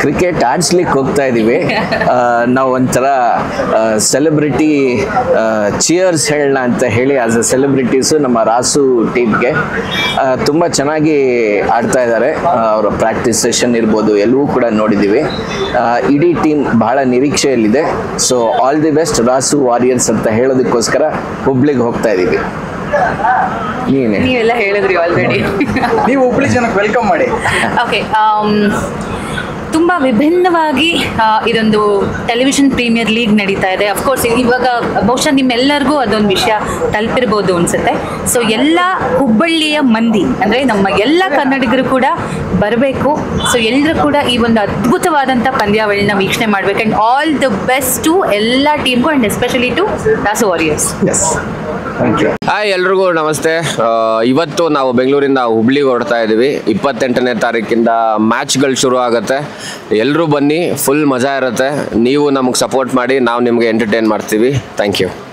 Cricket ಆಡಿಸ್ಲಿಕ್ಕೆ ಹೋಗ್ತಾ ಇದ್ದೀವಿ. ನಾವು ಒಂಥರ ಸೆಲೆಬ್ರಿಟಿ ಚಿಯರ್ಸ್ ಹೇಳೋಣ ಅಂತ ಹೇಳಿ ಆಸ್ ಅ ಸೆಲೆಬ್ರಿಟೀಸು ನಮ್ಮ ರಾಸು ಟೀಮ್ಗೆ ತುಂಬ ಚೆನ್ನಾಗಿ ಆಡ್ತಾ ಇದ್ದಾರೆ. ಅವರ ಪ್ರಾಕ್ಟೀಸ್ ಸೆಷನ್ ಇರ್ಬೋದು ಎಲ್ಲವೂ ಕೂಡ ನೋಡಿದ್ದೀವಿ. ಇಡೀ ಟೀಮ್ ಬಹಳ ನಿರೀಕ್ಷೆಯಲ್ಲಿದೆ. So all the best Rasu warriors ಅಂತ ಹೇಳೋದಕ್ಕೋಸ್ಕರ ಹುಬ್ಳಿಗೆ ಹೋಗ್ತಾ ಇದ್ದೀವಿ. ನೀವೆಲ್ಲ ಹೇಳಿದ್ರಿ ಆಲ್ರೆಡಿ. ನೀವು ಹುಬ್ಳಿ ಜನಕ್ಕೆ ವೆಲ್ಕಮ್ ಮಾಡಿ. ಓಕೆ, ತುಂಬ ವಿಭಿನ್ನವಾಗಿ ಇದೊಂದು ಟೆಲಿವಿಷನ್ ಪ್ರೀಮಿಯರ್ ಲೀಗ್ ನಡೀತಾ ಇದೆ. ಅಫ್ಕೋರ್ಸ್ ಇವಾಗ ಬಹುಶಃ ನಿಮ್ಮೆಲ್ಲರಿಗೂ ಅದೊಂದು ವಿಷಯ ತಲುಪಿರ್ಬೋದು ಅನಿಸುತ್ತೆ. ಸೊ ಎಲ್ಲ ಹುಬ್ಬಳ್ಳಿಯ ಮಂದಿ ಅಂದರೆ ನಮ್ಮ ಎಲ್ಲ ಕನ್ನಡಿಗರು ಕೂಡ ಬರಬೇಕು. ಸೊ ಎಲ್ಲರೂ ಕೂಡ ಈ ಒಂದು ಅದ್ಭುತವಾದಂಥ ಪಂದ್ಯಾವಳಿನ ವೀಕ್ಷಣೆ ಮಾಡಬೇಕು. And all the best to ಎಲ್ಲ ಟೀಮ್ಗೂ and especially to Rasu warriors. Hi ಎಲ್ರಿಗೂ ನಮಸ್ತೆ. ಇವತ್ತು ನಾವು ಬೆಂಗಳೂರಿಂದ ಹುಬ್ಳಿಗೆ ಹೊರಡ್ತಾ ಇದ್ದೀವಿ. 28ನೇ ತಾರೀಕಿಂದ ಮ್ಯಾಚ್ಗಳು ಶುರು ಆಗುತ್ತೆ. ಎಲ್ಲರೂ ಬನ್ನಿ, ಫುಲ್ ಮಜಾ ಇರುತ್ತೆ. ನೀವು ನಮಗೆ ಸಪೋರ್ಟ್ ಮಾಡಿ, ನಾವು ನಿಮಗೆ ಎಂಟರ್ಟೈನ್ ಮಾಡ್ತೀವಿ. Thank you.